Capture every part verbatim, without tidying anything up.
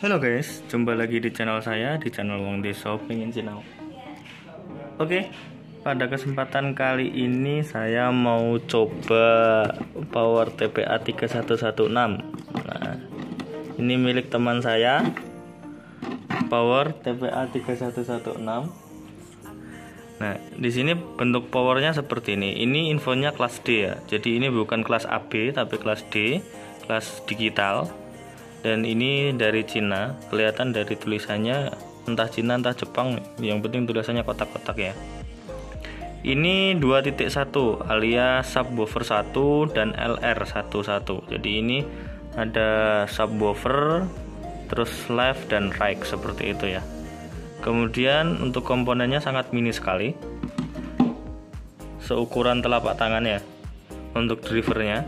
Halo guys, jumpa lagi di channel saya, di channel Wong De Shopping and Channel. Oke, pada kesempatan kali ini saya mau coba power T P A tiga satu satu enam. Nah, ini milik teman saya, power T P A tiga satu satu enam. Nah, di sini bentuk powernya seperti ini. Ini infonya kelas D ya. Jadi ini bukan kelas A B tapi kelas D, kelas digital. Dan ini dari Cina, kelihatan dari tulisannya entah Cina entah Jepang, yang penting tulisannya kotak-kotak ya. Ini dua titik satu alias subwoofer satu dan L R satu satu. Jadi ini ada subwoofer, terus left dan right seperti itu ya. Kemudian untuk komponennya sangat mini sekali, seukuran telapak tangan ya untuk drivernya.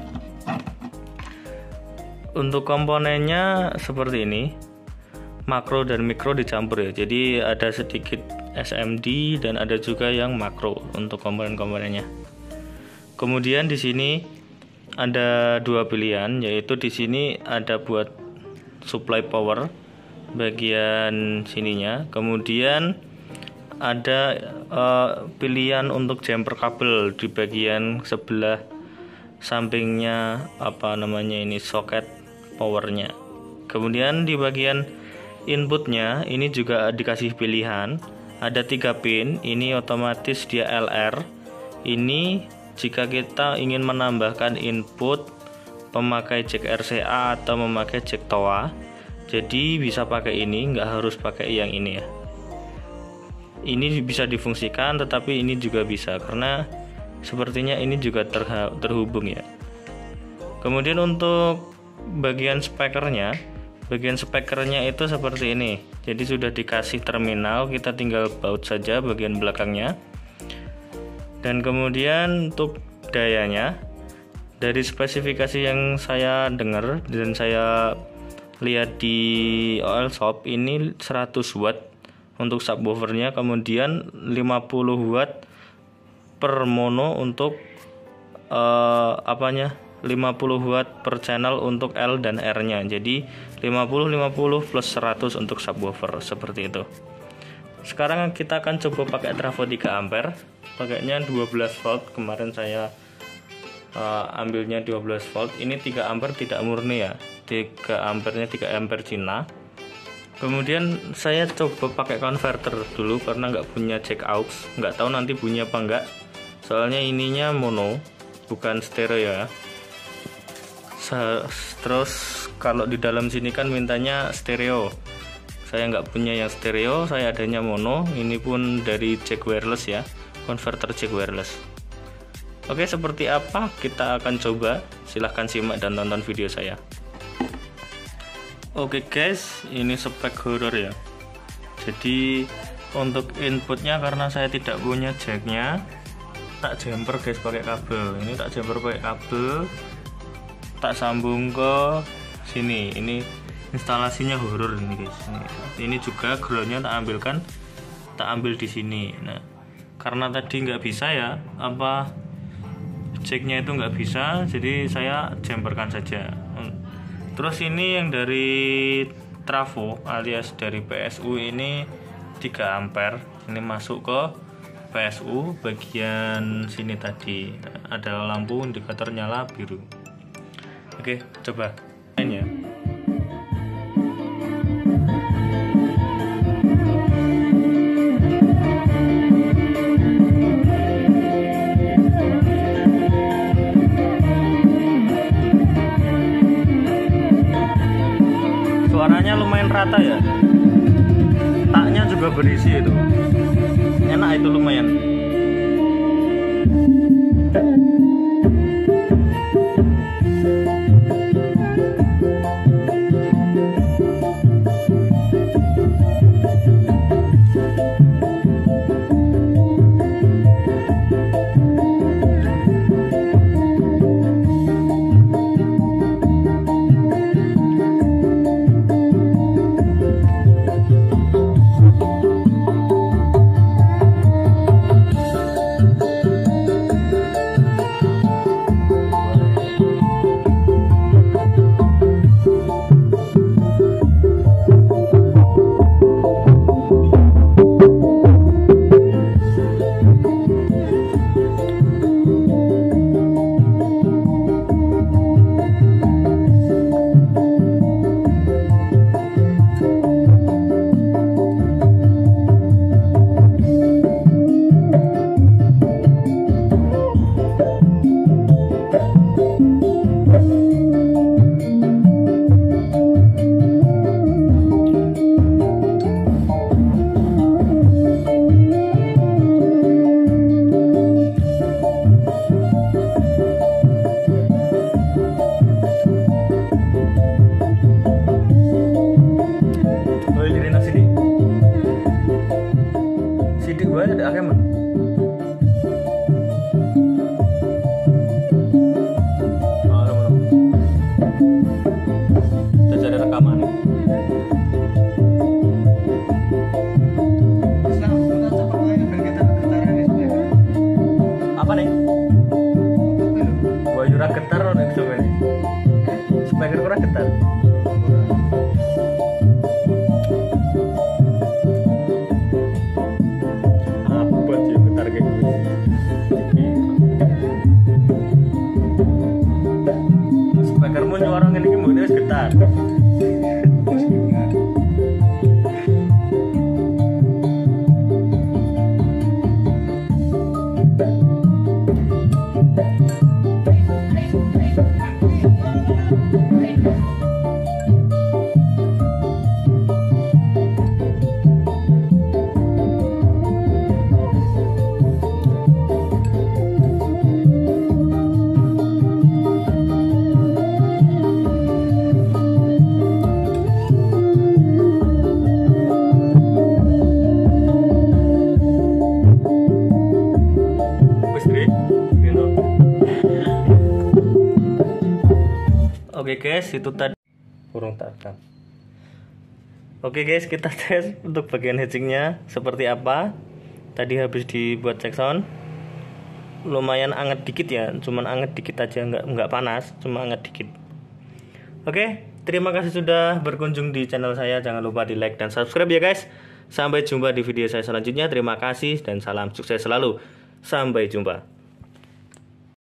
Untuk komponennya seperti ini, makro dan mikro dicampur ya. Jadi ada sedikit S M D dan ada juga yang makro untuk komponen-komponennya. Kemudian di sini ada dua pilihan, yaitu di sini ada buat supply power bagian sininya. Kemudian ada uh, pilihan untuk jumper kabel di bagian sebelah sampingnya, apa namanya ini, soket powernya. Kemudian di bagian inputnya ini juga dikasih pilihan, ada tiga pin. Ini otomatis dia L R. Ini jika kita ingin menambahkan input pemakai jack R C A atau memakai jack T O A, jadi bisa pakai ini, nggak harus pakai yang ini ya. Ini bisa difungsikan, tetapi ini juga bisa karena sepertinya ini juga terhubung ya. Kemudian untuk bagian speakernya, bagian speakernya itu seperti ini. Jadi sudah dikasih terminal, kita tinggal baut saja bagian belakangnya. Dan kemudian untuk dayanya, dari spesifikasi yang saya dengar dan saya lihat di O L Shop, ini seratus watt untuk subwoofernya, kemudian lima puluh watt per mono untuk uh, apanya lima puluh watt per channel untuk L dan R nya. Jadi lima puluh lima puluh plus seratus untuk subwoofer seperti itu. Sekarang kita akan coba pakai trafo tiga ampere, pakainya dua belas volt. Kemarin saya uh, ambilnya dua belas volt. Ini tiga ampere tidak murni ya, tiga ampernya tiga ampere Cina. Kemudian saya coba pakai converter dulu karena nggak punya jack aux, nggak tahu nanti bunyi apa enggak. Soalnya ininya mono, bukan stereo ya. Terus kalau di dalam sini kan mintanya stereo, saya nggak punya yang stereo, saya adanya mono. Ini pun dari jack wireless ya, converter jack wireless. Oke, seperti apa kita akan coba, silahkan simak dan tonton video saya. Oke guys, ini spek horror ya. Jadi untuk inputnya, karena saya tidak punya jacknya, tak jumper guys pakai kabel. Ini tak jumper pakai kabel, tak sambung ke sini. Ini instalasinya horor ini guys. Ini, ini juga groundnya tak ambilkan, tak ambil di sini. Nah, karena tadi nggak bisa ya, apa jacknya itu nggak bisa, jadi saya jumperkan saja. Terus ini yang dari trafo alias dari P S U ini tiga ampere. Ini masuk ke P S U bagian sini tadi. Ada lampu indikator nyala biru. Oke, coba main ya. Suaranya lumayan rata ya. Taknya juga berisi itu. Enak itu lumayan. akeh men. Oh, men. Terus ada rekaman. Apa nih? Gua jurah getar nih sebenarnya. Speaker kurang getar. Apa sih getar kayak gini? Speakermu nyuara ngene iki mbok wis getar. Oke guys, itu tadi kurung takkan. Oke guys, kita tes untuk bagian hatchingnya seperti apa. Tadi habis dibuat check sound, lumayan anget dikit ya, cuman anget dikit aja, nggak nggak panas, cuma anget dikit. Oke, terima kasih sudah berkunjung di channel saya. Jangan lupa di like dan subscribe ya guys. Sampai jumpa di video saya selanjutnya. Terima kasih dan salam sukses selalu. Sampai jumpa.